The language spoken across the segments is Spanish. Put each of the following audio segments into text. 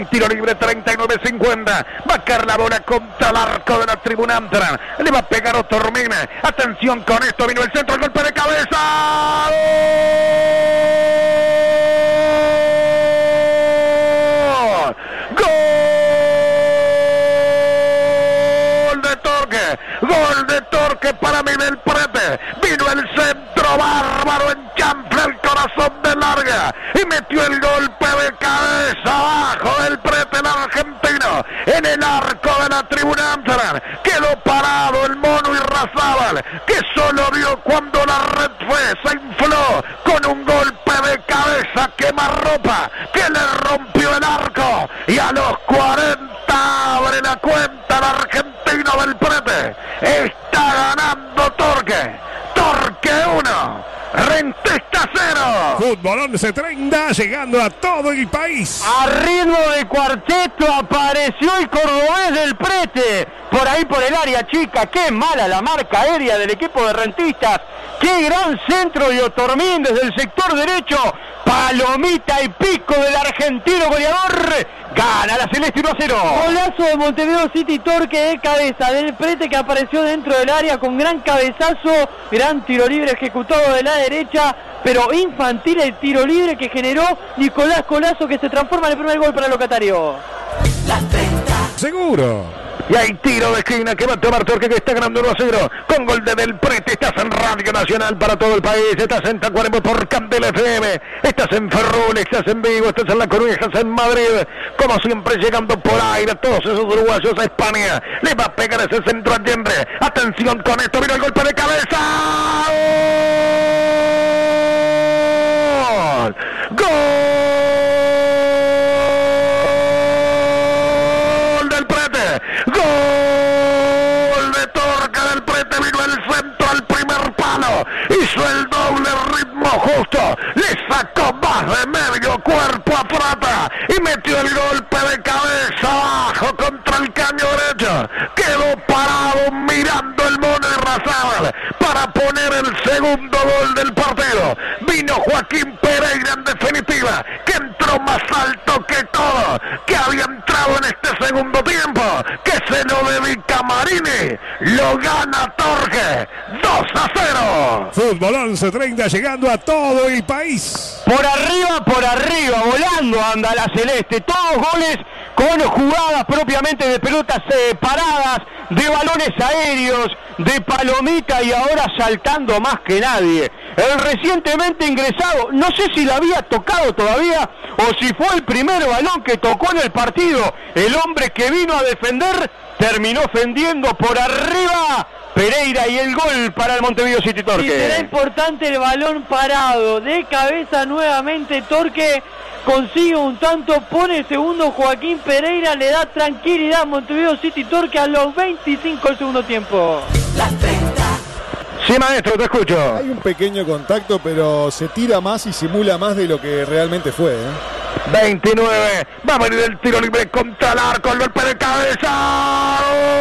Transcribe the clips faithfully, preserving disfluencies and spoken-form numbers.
Hay tiro libre, treinta y nueve cincuenta. Va a caer la bola contra el arco de la tribuna Amsterdam. Le va a pegar Otormina. Atención con esto, vino el centro, el golpe de cabeza. ¡Gol! ¡Gol de Torque! ¡Gol de Torque para mí del Prete! Vino el centro bárbaro en chanfle el corazón de Larga y metió el golpe de cabeza abajo del Prete, el argentino, en el arco de la tribuna Amsterdam. Quedó parado el mono Irrazábal, que solo vio cuando la red fue, se infló con un golpe de cabeza quemarropa que le rompió el arco, y a los cuarenta abre la cuenta el argentino del Prete. Está ganando Torque. Torque uno, Rentistas cero. Fútbol once treinta, llegando a todo el país. A ritmo de cuarteto apareció el cordobés del Prete. Por ahí por el área chica. Qué mala la marca aérea del equipo de Rentistas. Qué gran centro de Otormín desde el sector derecho. Palomita y pico del argentino goleador. Gana la Celeste uno a cero. Golazo de Montevideo City, Torque de cabeza del Prete, que apareció dentro del área con gran cabezazo. Gran tiro libre ejecutado de la derecha, pero infantil el tiro libre que generó Nicolás Colazo, que se transforma en el primer gol para el locatario. Seguro. Y hay tiro de esquina que va a tomar Torque, que está ganando uno a cero con gol de Del Prete. Estás en Radio Nacional para todo el país. Estás en Tacuarembó por Candela F M. Estás en Ferrol, estás en Vigo, estás en La Coruña, estás en Madrid. Como siempre, llegando por aire todos esos uruguayos a España. Le va a pegar ese centro a Allende. Atención con esto, vino el golpe de cabeza. ¡Gol! ¡Gol del Prete! ¡Gol de Torque del Prete! Vino el centro al primer palo. Hizo el doble ritmo justo. Le sacó más de medio cuerpo a Prata y metió el golpe de cabeza abajo contra el caño derecho. Quedó parado mirando el mono Irrazábal para poner el segundo gol del partido. Vino Joaquín Pereira en definitiva, que entró más alto que todo, que había entrado en este segundo tiempo, que se lo dedica a Marini. Lo gana Torque dos a cero. Fútbol once treinta, llegando a todo el país. Por arriba, por arriba, volando anda la Celeste. Todos goles con jugadas propiamente de pelotas eh, paradas, de balones aéreos, de palomita, y ahora saltando más que nadie. El recientemente ingresado, no sé si la había tocado todavía o si fue el primer balón que tocó en el partido. El hombre que vino a defender terminó ofendiendo por arriba Pereira, y el gol para el Montevideo City Torque. Y será importante el balón parado de cabeza nuevamente. Torque consigue un tanto, pone el segundo Joaquín Pereira, le da tranquilidad a Montevideo City Torque a los veinticinco del segundo tiempo. Sí, maestro, te escucho. Hay un pequeño contacto, pero se tira más y simula más de lo que realmente fue, ¿eh? veintinueve, va a venir el tiro libre contra el arco, el golpe de cabeza.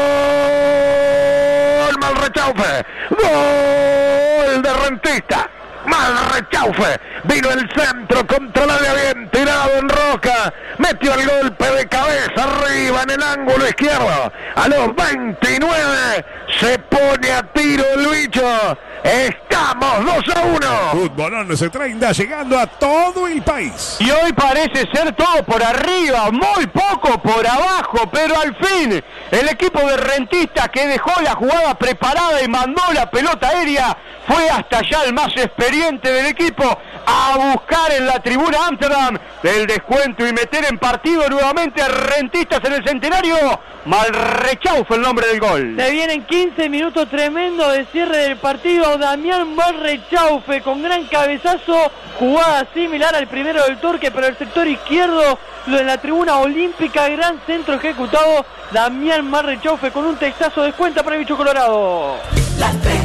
Gol, Malrechaufe. Gol de Rentista. Malrechaufe. Vino el centro contra la de bien tirado en Roca. Metió el golpe de cabeza arriba en el ángulo izquierdo. A los veintinueve se pone a tiro el bicho. Estamos dos a uno. Fútbol once treinta, llegando a todo el país. Y hoy parece ser todo por arriba, muy poco por abajo, pero al fin el equipo de Rentistas, que dejó la jugada preparada y mandó la pelota aérea, fue hasta allá el más experiente del equipo a buscar en la tribuna Amsterdam el descuento y meter en partido nuevamente a Rentistas en el Centenario. Malrechaufe el nombre del gol. Se vienen quince minutos tremendo de cierre del partido. Damián Malrechaufe con gran cabezazo, jugada similar al primero del Torque, pero el sector izquierdo, lo de la tribuna olímpica, gran centro ejecutado. Damián Malrechaufe con un textazo de cuenta para el bicho colorado. La